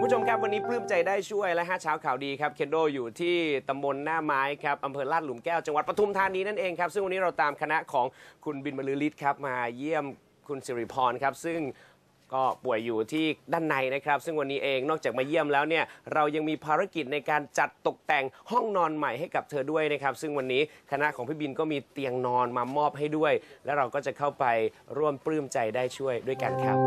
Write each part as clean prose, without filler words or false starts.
ผู้ชมครับวันนี้ปลื้มใจได้ช่วยและ5เช้าข่าวดีครับเคนโดอยู่ที่ตำบลหน้าไม้ครับอำเภอลาดหลุมแก้วจังหวัดปทุมธานีนั่นเองครับซึ่งวันนี้เราตามคณะของคุณบินบรรลือฤทธิ์ครับมาเยี่ยมคุณสิริพรครับซึ่งก็ป่วยอยู่ที่ด้านในนะครับซึ่งวันนี้เองนอกจากมาเยี่ยมแล้วเนี่ยเรายังมีภารกิจในการจัดตกแต่งห้องนอนใหม่ให้กับเธอด้วยนะครับซึ่งวันนี้คณะของพี่บินก็มีเตียงนอนมามอบให้ด้วยและเราก็จะเข้าไปร่วมปลื้มใจได้ช่วยด้วยกันครับ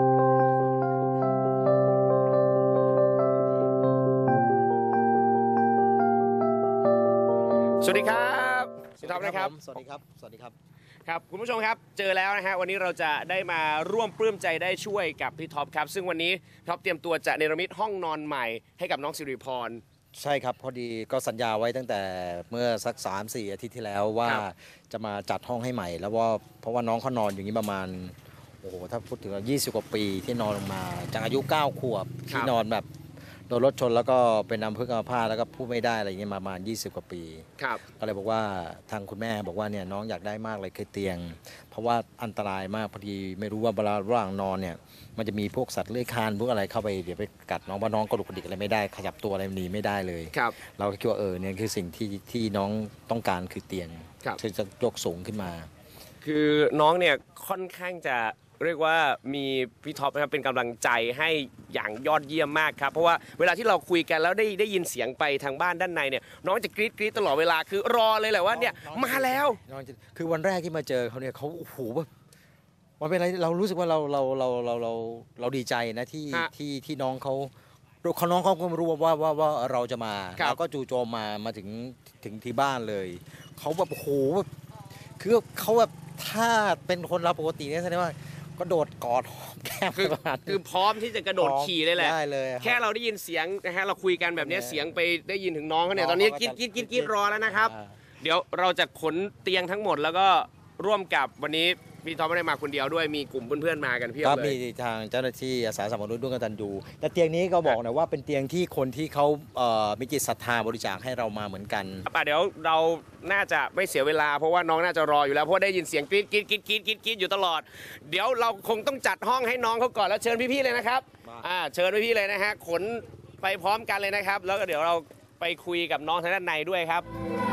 สวัสดีครับพี่ท็อปนะครับสวัสดีครับครับคุณผู้ชมครับเจอแล้วนะฮะวันนี้เราจะได้มาร่วมปลื้มใจได้ช่วยกับพี่ท็อปครับซึ่งวันนี้ท็อปเตรียมตัวจะเนรมิตห้องนอนใหม่ให้กับน้องสิริพรใช่ครับพอดีก็สัญญาไว้ตั้งแต่เมื่อสัก 3-4 อาทิตย์ที่แล้วว่าจะมาจัดห้องให้ใหม่แล้วว่าเพราะว่าน้องเขานอนอย่างนี้ประมาณโอ้โหถ้าพูดถึง20 กว่าปีที่นอนลงมาจากอายุ9 ขวบที่นอนแบบโดนรถชนแล้วก็เป็นอัมพฤกษ์อัมพาตแล้วก็พูดไม่ได้อะไรอย่างเงี้ยประมาณ20 กว่าปีก็เลยบอกว่าทางคุณแม่บอกว่าเนี่ยน้องอยากได้มากเลยคือเตียงเพราะว่าอันตรายมากพอดีไม่รู้ว่าเวลาระหว่างนอนเนี่ยมันจะมีพวกสัตว์เลื้อยคลานพวกอะไรเข้าไปเดี๋ยวไปกัดน้องว่าน้องกระดุกกระดิกอะไรไม่ได้ขยับตัวอะไรหนีไม่ได้เลยเราก็คิดว่าเนี่ยคือสิ่งที่น้องต้องการคือเตียงที่จะยกสูงขึ้นมาคือน้องเนี่ยค่อนข้างจะเรียกว่ามีพี่ท็อปนะครับเป็นกำลังใจให้อย่างยอดเยี่ยมมากครับเพราะว่าเวลาที่เราคุยกันแล้วได้ยินเสียงไปทางบ้านด้านในเนี่ยน้องจะกรี๊ดตลอดเวลาคือรอเลยแหละว่าเนี่ยมาแล้วคือวันแรกที่มาเจอเขาเนี่ยเขาโอ้โหแบบมันเป็นอะไรเรารู้สึกว่าเราดีใจนะที่น้องเขาก็รู้ว่าเราจะมาแล้วก็จู่โจมมาถึงที่บ้านเลยเขาแบบโอ้โหคือเขาแบบถ้าเป็นคนเราปกติเนี่ยแสดงว่าก็โดดกอดแก้มคือพร้อมที่จะกระโดดขี่เลยแหละแค่เราได้ยินเสียงนะฮะเราคุยกันแบบนี้เสียงไปได้ยินถึงน้องเขาเนี่ยตอนนี้กินรอแล้วนะครับเดี๋ยวเราจะขนเตียงทั้งหมดแล้วก็ร่วมกับวันนี้พี่ท็อปไม่ได้มาคนเดียวด้วยมีกลุ่มเพื่อนๆมากันเพียบเลยก็มีทางเจ้าหน้าที่อาสาสมัครร่วมกันตันยูแต่เตียงนี้ก็บอกนะว่าเป็นเตียงที่คนที่เขามีจิตศรัทธาบริจาคให้เรามาเหมือนกันเดี๋ยวเราน่าจะไม่เสียเวลาเพราะว่าน้องน่าจะรออยู่แล้วเพราะได้ยินเสียงกรี๊ดอยู่ตลอดเดี๋ยวเราคงต้องจัดห้องให้น้องเขาก่อนแล้วเชิญพี่ๆเลยนะครับเชิญพี่ๆเลยนะฮะขนไปพร้อมกันเลยนะครับแล้วก็เดี๋ยวเราไปคุยกับน้องทางด้านในด้วยครับ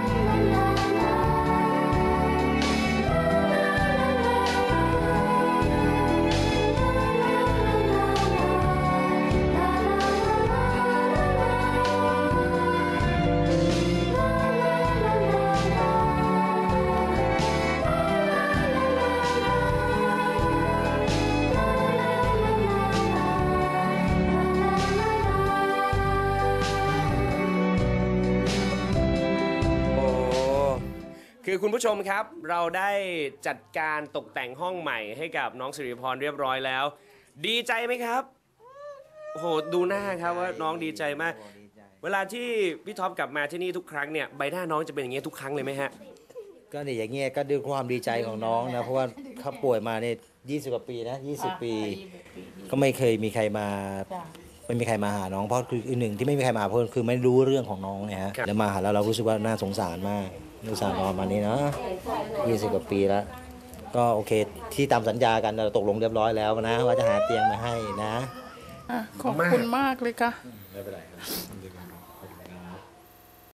คือคุณผู้ชมครับเราได้จัดการตกแต่งห้องใหม่ให้กับน้องสิริพรเรียบร้อยแล้วดีใจไหมครับโอ้โหดูหน้าครับว่าน้องดีใจมากเวลาที่พี่ท็อปกลับมาที่นี่ทุกครั้งเนี่ยใบหน้าน้องจะเป็นอย่างนี้ทุกครั้งเลยไหมฮะก็เนี่ยอย่างเงี้ยก็ด้วยความดีใจของน้องนะเพราะว่าเขาป่วยมาเนี่ย20 กว่าปีนะ20 ปีก็ไม่เคยมีใครมาไม่มีใครมาหาน้องเพราะคือหนึ่งที่ไม่มีใครมาเพราะคือไม่รู้เรื่องของน้องเนี่ยฮะแล้วมาหาแล้วเรารู้สึกว่าน่าสงสารมากสารนอนมานี่เนาะ20 กว่าปีแล้วก็โอเคที่ตามสัญญากันเราตกลงเรียบร้อยแล้วนะว่าจะหาเตียงมาให้นะขอบคุณมากเลยค่ะไม่เป็นไรครับ